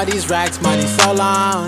all these racks, money so long.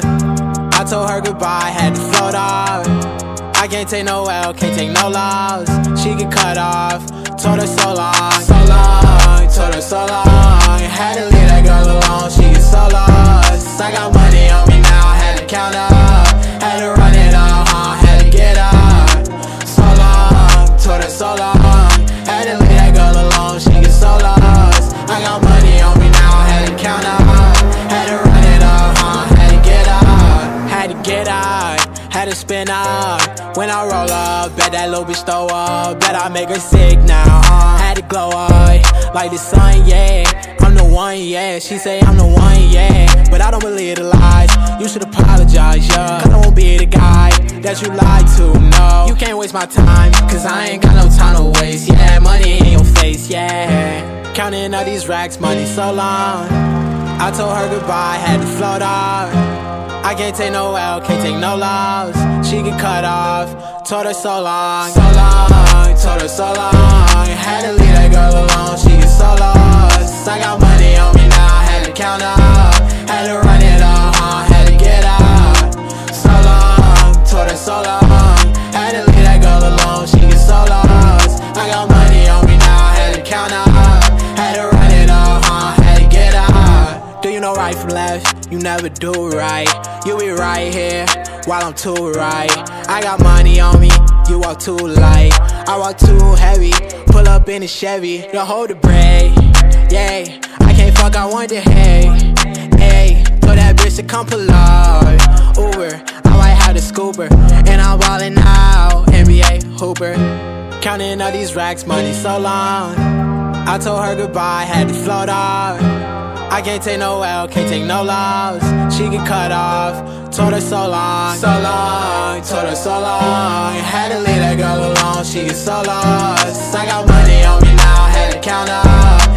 I told her goodbye, had to float off. I can't take no L, can't take no loss. She get cut off, told her so long, told her so long. Had to leave that girl alone, she get so lost. I got money on me now, had to count up, had to run it up, had to get up. So long, told her so long. Had to leave that girl alone, she get so lost. I got money on me now, had to count up, had to run it up, had to get up, had to get up, had to spin up. When I roll up, bet that little bitch throw up, bet I make her sick now. Had to glow up like the sun, yeah. I'm the one, yeah. She say I'm the one, yeah. But I don't believe the lies. You should apologize, yeah. Cause I won't be the guy that you lied to, no. You can't waste my time, cause I ain't got no time to waste, yeah. Money in your face, yeah. Counting all these racks, money so long. I told her goodbye, had to float off. I can't take no L, can't take no loss. She get cut off, told her so long, told her so long. Had to leave that girl alone, she get so lost. I got money on me now, had to count up, had to run it up, had to get up. So long, told her so long. Had to leave that girl alone, she get so lost. I got money on me now, had to count up, had to run it up, had to get up. Do you know right from left? You never do right. You be right here while I'm too right. I got money on me, you walk too light. I walk too heavy, pull up in a Chevy. Don't hold the brake, yeah. I can't fuck, I want the hay, hey. Told that bitch to come pull up, Uber. I might have the scooper, and I'm ballin' out, NBA hooper. Counting all these racks, money so long. I told her goodbye, had to float off. I can't take no L, can't take no loss. She get cut off, told her so long, told her so long. Had to leave that girl alone, she get so lost. I got money on me now, had to count up,